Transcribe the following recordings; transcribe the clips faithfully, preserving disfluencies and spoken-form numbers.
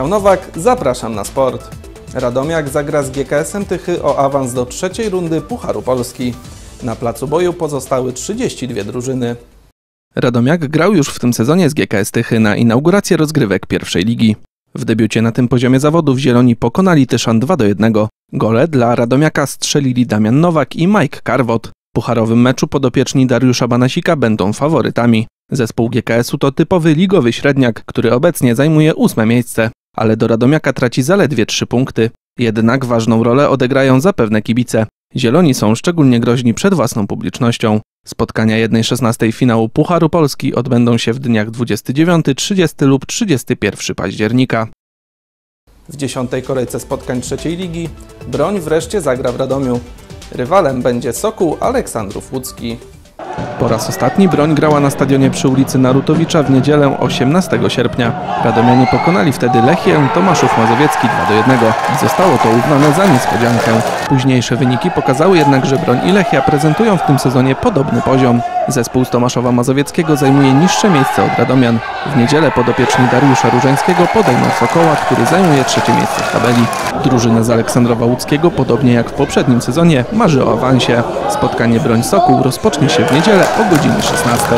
Michał Nowak, zapraszam na sport. Radomiak zagra z G K S-em Tychy o awans do trzeciej rundy Pucharu Polski. Na placu boju pozostały trzydzieści dwie drużyny. Radomiak grał już w tym sezonie z G K S Tychy na inaugurację rozgrywek pierwszej ligi. W debiucie na tym poziomie zawodów zieloni pokonali Tyszan dwa do jednego. Gole dla Radomiaka strzelili Damian Nowak i Mike Karwot. W pucharowym meczu podopieczni Dariusza Banasika będą faworytami. Zespół G K S-u to typowy ligowy średniak, który obecnie zajmuje ósme miejsce, ale do Radomiaka traci zaledwie trzy punkty. Jednak ważną rolę odegrają zapewne kibice. Zieloni są szczególnie groźni przed własną publicznością. Spotkania jednej szesnastej finału Pucharu Polski odbędą się w dniach dwudziestego dziewiątego, trzydziestego lub trzydziestego pierwszego października. W dziesiątej kolejce spotkań trzeciej ligi Broń wreszcie zagra w Radomiu. Rywalem będzie Sokół Aleksandrów Łódzki. Po raz ostatni Broń grała na stadionie przy ulicy Narutowicza w niedzielę osiemnastego sierpnia. Radomianie pokonali wtedy Lechię Tomaszów Mazowiecki dwa do jednego. Zostało to uznane za niespodziankę. Późniejsze wyniki pokazały jednak, że Broń i Lechia prezentują w tym sezonie podobny poziom. Zespół z Tomaszowa Mazowieckiego zajmuje niższe miejsce od Radomian. W niedzielę podopieczni Dariusza Różańskiego podejmą Sokoła, który zajmuje trzecie miejsce w tabeli. Drużyna z Aleksandrowa Łódzkiego, podobnie jak w poprzednim sezonie, marzy o awansie. Spotkanie Broń-Sokół rozpocznie się w niedzielę o godzinie szesnastej.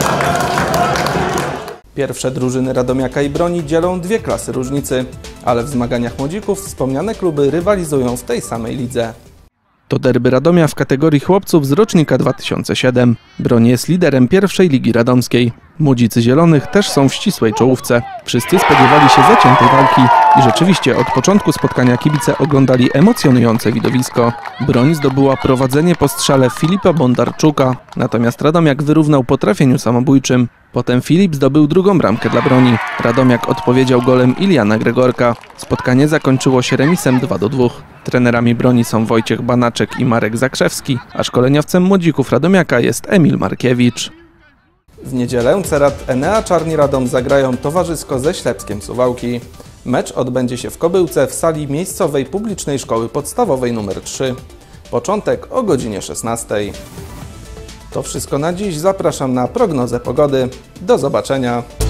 Pierwsze drużyny Radomiaka i Broni dzielą dwie klasy różnicy, ale w zmaganiach młodzików wspomniane kluby rywalizują w tej samej lidze. To derby Radomia w kategorii chłopców z rocznika dwa tysiące siódmego. Broń jest liderem pierwszej ligi radomskiej. Młodzicy Zielonych też są w ścisłej czołówce. Wszyscy spodziewali się zaciętej walki i rzeczywiście od początku spotkania kibice oglądali emocjonujące widowisko. Broń zdobyła prowadzenie po strzale Filipa Bondarczuka, natomiast Radomiak wyrównał po trafieniu samobójczym. Potem Filip zdobył drugą bramkę dla Broni. Radomiak odpowiedział golem Iliana Gregorka. Spotkanie zakończyło się remisem dwa do dwóch. Trenerami Broni są Wojciech Banaczek i Marek Zakrzewski, a szkoleniowcem młodzików Radomiaka jest Emil Markiewicz. W niedzielę Cerat Enea Czarni Radom zagrają towarzysko ze Ślepskiem Suwałki. Mecz odbędzie się w Kobyłce w sali miejscowej publicznej szkoły podstawowej nr trzy. Początek o godzinie szesnastej. To wszystko na dziś. Zapraszam na prognozę pogody. Do zobaczenia.